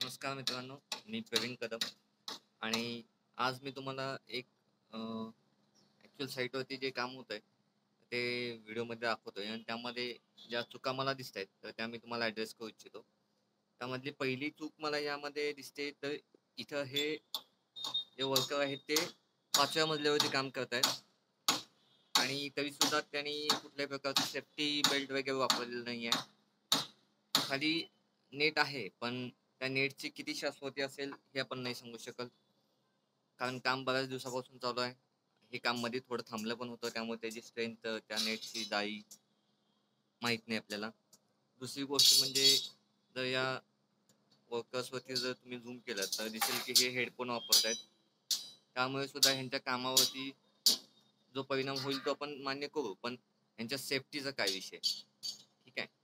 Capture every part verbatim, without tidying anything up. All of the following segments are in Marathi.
नमस्कार मित्रांनो, मी प्रवीण कदम आणि आज मी तुम्हाला एक ॲक्च्युअल साईटवरती जे काम होतं आहे ते व्हिडिओमध्ये दाखवतोय आणि त्यामध्ये ज्या चुका मला दिसत आहेत तर त्या मी तुम्हाला ॲड्रेस करू इच्छितो. त्यामधली पहिली चूक मला यामध्ये दिसते, तर इथं हे जे वर्कर आहेत ते पाचव्या मजल्यावरती काम करत आहेत आणि तरीसुद्धा त्यांनी कुठल्याही प्रकारचं सेफ्टी बेल्ट वगैरे वापरलेलं नाही आहे. खाली नेट आहे, पण त्या नेटची किती शाश्वती असेल हे आपण नाही सांगू शकत, कारण काम बऱ्याच दिवसापासून चालू आहे. हे काम मध्ये थोडं थांबलं पण होतं, त्यामुळे त्याची स्ट्रेंथ, त्या नेटची जाळी माहीत नाही आपल्याला. दुसरी गोष्ट म्हणजे जर या वर्कर्सवरती जर तुम्ही झूम केलं तर दिसेल की हे हेडफोन वापरत आहेत. त्यामुळे सुद्धा ह्यांच्या कामावरती जो परिणाम होईल तो आपण मान्य करू, पण ह्यांच्या सेफ्टीचा काय विषय, ठीक आहे.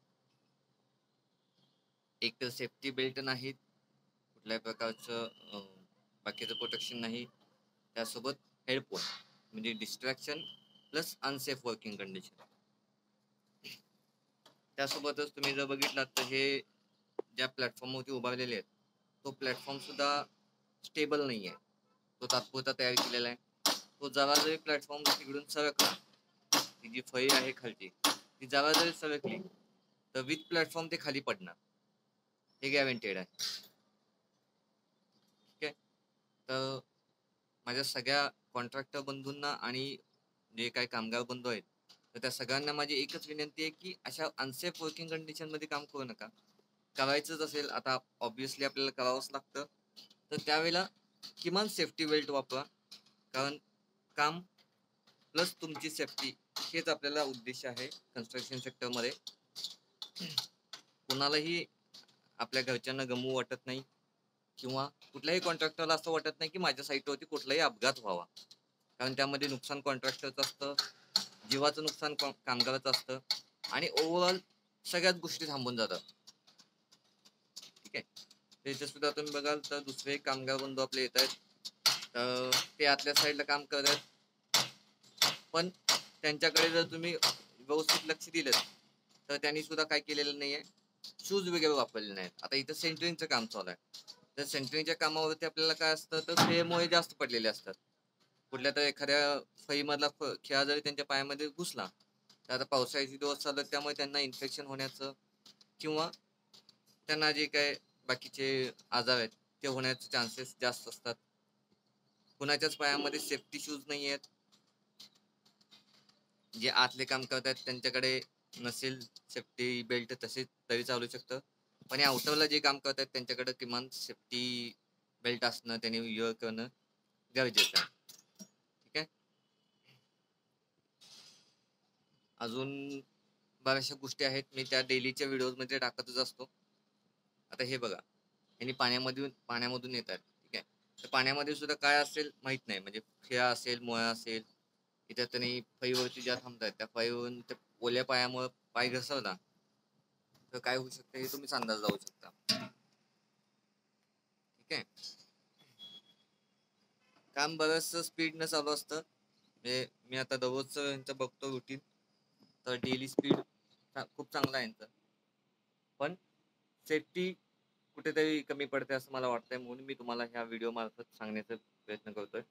एक तर सेफ्टी बेल्ट नाहीत, कुठल्याही प्रकारचं अं, बाकीचं प्रोटेक्शन नाही, त्यासोबत हेडफोन म्हणजे distraction plus unsafe working condition. त्यासोबतच तुम्ही जर बघितलात तर हे ज्या प्लॅटफॉर्मवरती उभारलेले आहेत तो प्लॅटफॉर्म सुद्धा स्टेबल नाही आहे, तो तात्पुरता तयार केलेला आहे. तो जरा जरी प्लॅटफॉर्म तिकडून सरकला, ती जी फळी आहे खालची ती जरा जरी सरकली तर विथ प्लॅटफॉर्म ते खाली पडणार, हे गॅरंटेड आहे, ठीक आहे. तर माझ्या सगळ्या कॉन्ट्रॅक्टर बंधूंना आणि जे काही कामगार बंधू आहेत तर त्या सगळ्यांना माझी एकच विनंती आहे की अशा अनसेफ वर्किंग कंडिशनमध्ये काम करू नका. करायचंच असेल, आता ऑब्विसली आपल्याला करावंच लागतं, तर त्यावेळेला किमान सेफ्टी बेल्ट वापरा, कारण काम प्लस तुमची सेफ्टी हेच आपल्याला उद्देश आहे कन्स्ट्रक्शन सेक्टरमध्ये. कुणालाही आपल्या घरच्यांना गमवू वाटत नाही किंवा कुठल्याही कॉन्ट्रॅक्टरला असं वाटत नाही की माझ्या साईटवरती कुठलाही अपघात व्हावा, कारण त्यामध्ये नुकसान कॉन्ट्रॅक्टरचं असतं, जीवाचं नुकसान कामगाराचं असतं आणि ओव्हरऑल सगळ्याच गोष्टी थांबून जातात, ठीक आहे. त्याच्यात सुद्धा तुम्ही बघाल तर दुसरे कामगार बंधू आपले येत आहेत, तर ते आतल्या साईडला काम करत आहेत, पण त्यांच्याकडे जर तुम्ही व्यवस्थित लक्ष दिलं तर त्यांनी सुद्धा काय केलेलं नाही आहे, शूज वगैरे वापरले नाहीत. आता इथं सेंटरिंगचं काम चालू आहे, तर सेंटरिंगच्या कामावरती आपल्याला काय असतं, तर खेळमुळे जास्त पडलेले असतात. कुठल्या तर एखाद्या फळीमधला खेळा जरी त्यांच्या पायामध्ये घुसला तर आता पावसाळ्याचे दिवस चालू आहेत, त्यामुळे त्यांना इन्फेक्शन होण्याचं किंवा त्यांना जे काय बाकीचे आजार आहेत ते होण्याचे चान्सेस जास्त असतात. कुणाच्याच पायामध्ये सेफ्टी शूज नाही आहेत, जे आतले काम करतात त्यांच्याकडे नसेल सेफ्टी बेल्ट तसे तरी चालू शकतं, पण या आउटरला जे काम करतात त्यांच्याकडे किमान सेफ्टी बेल्ट असणं, त्यांनी युअर करणं गरजेचं आहे, ठीक आहे. अजून बऱ्याचशा गोष्टी आहेत, मी त्या डेलीच्या व्हिडिओमध्ये टाकतच असतो. आता हे बघा, यांनी पाण्यामधून पाण्यामधून येत आहेत, ठीक आहे. तर पाण्यामध्ये सुद्धा काय असेल माहित नाही, म्हणजे खेळा असेल, मुळा असेल, इथं त्यांनी फळीवरती ज्या थांबतायत त्या फळीवरून त्या ओल्या पायामुळे पाय घसरला तर काय होऊ शकतं हे तुम्हीच अंदाज लावू शकता, ठीक आहे. काम बरंचसं स्पीडनं चालू असतं, म्हणजे मी आता दररोजचं यांचं बघतो रुटीन, तर डेली स्पीड खूप चांगला आहे यांचं, पण सेफ्टी कुठेतरी कमी पडते असं मला वाटतंय, म्हणून मी तुम्हाला ह्या व्हिडिओ मार्फत सांगण्याचा प्रयत्न करतोय.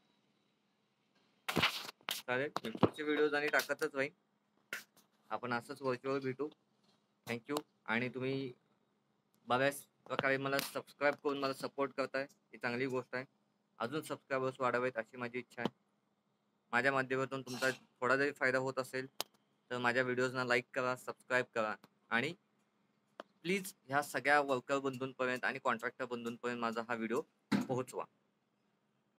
चालेल, मी पुढचे व्हिडिओज आणि टाकतच राहीन, आपण असंच व्हर्च्युअल भेटू. थँक्यू. आणि तुम्ही बऱ्याच प्रकारे मला सबस्क्राईब करून मला सपोर्ट करताय, ही चांगली गोष्ट आहे. अजून सबस्क्रायबर्स वाढावेत अशी माझी इच्छा आहे. माझ्या माध्यमातून तुमचा थोडा जरी फायदा होत असेल तर माझ्या व्हिडिओजना लाईक करा, सबस्क्राईब करा आणि प्लीज ह्या सगळ्या वर्कर बंधूंपर्यंत आणि कॉन्ट्रॅक्टर बंधूंपर्यंत माझा हा व्हिडिओ पोहोचवा.